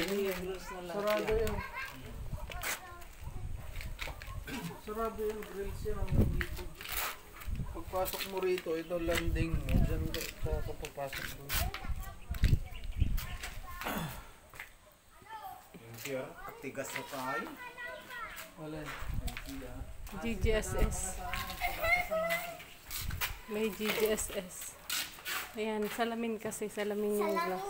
Sarado yun. Sarado yung grills yan hanggang dito. Pagpasok mo rito, ito landing mo. Diyan ka papasok doon. Tigas na tayo. Wala. GGSS. May GGSS. Ayan, salamin kasi. Salamin yung glass.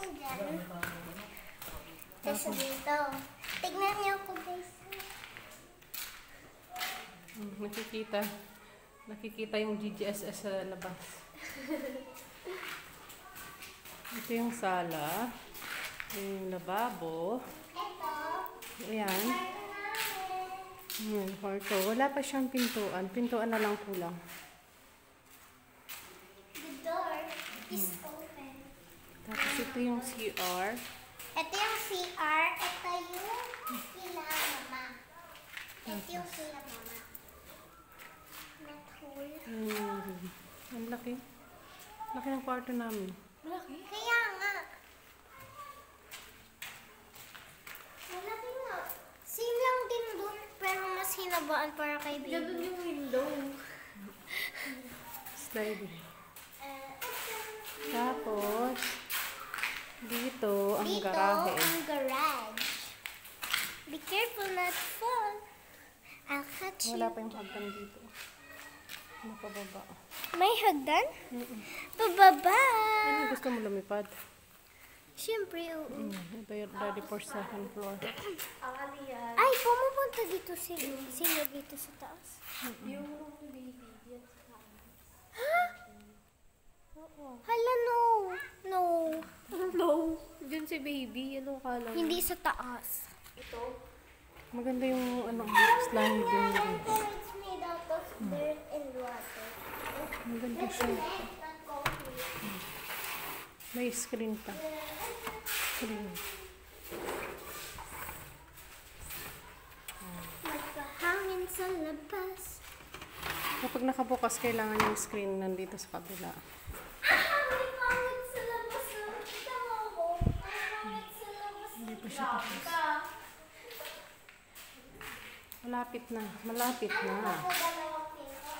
Tapos dito. Tignan niyo ako guys. Nakikita yung GGSS sa labas. Ito yung sala. Yung lababo. Ayan. Ayan, kwarto. Wala pa siyang pintuan. Pintuan na lang kulang. The door is open. Tapos ito yung CR. Ito yung CR. Ito yung sila mama. Ito yung sila mama. Not whole. Ang laki. Laki ng kwarto namin. Malaki? Kaya nga. Malaki nga. Same lang din doon. Pero mas hinabaan para kay baby. Ganun yung window. Sliding. Tapos, dito ang Dito garahe. ang garage. Be careful not to fall. I'll catch you. Wala pa yung hagdan dito. Mapababa. May hagdan? Pababa! Ano gusto mo lumipad? Siyempre, oo. Ito yung ready for second floor. Ay, pumupunta dito sila dito sa taas. Yung baby. Yan sa Hala, no. No. low. Diyan si baby. Ano kala mo? Hindi sa taas. Maganda yung sliding dito. It's made out of dirt and water. Maganda siya. May screen pa. Screen. Magpahangin sa labas. Kapag nakabukas, kailangan yung screen nandito sa kabila. May pangit sa labas. Nakita mo ako. May pangit sa labas. Hindi pa siya tapos. Malapit na. Malapit na. Ako dalawang pinto.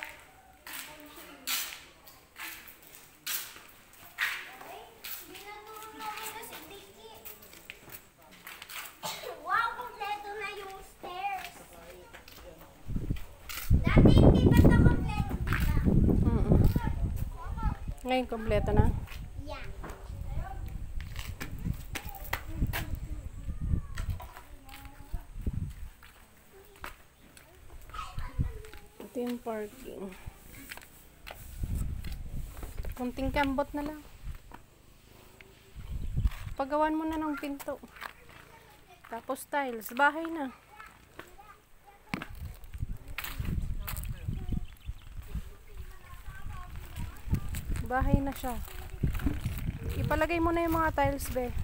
Binaturo namin na si Vicky. Wow, kompleto na yung stairs. Dati hindi pa ito kompleto, diba? Ngayon, kompleto na. Yeah. Ito yung parking. Kunting kambot na lang. Pagawan mo na ng pinto. Tapos tiles. Bahay na. Bahay na siya. Ipalagay mo na yung mga tiles, be.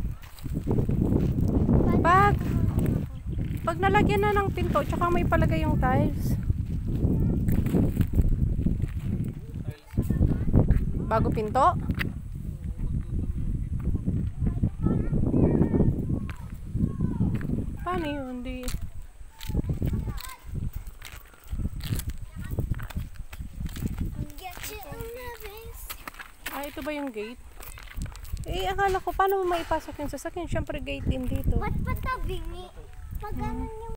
Pag nalagyan na ng pinto, tsaka may palagay yung tiles. Bago pinto? Paano yun? Di... Get you on the base. ito ba yung gate? Eh, akala ko, paano mo maipasok yung sasakyan? Siyempre, gate din dito. Ba't patabingi? Pag ganun yung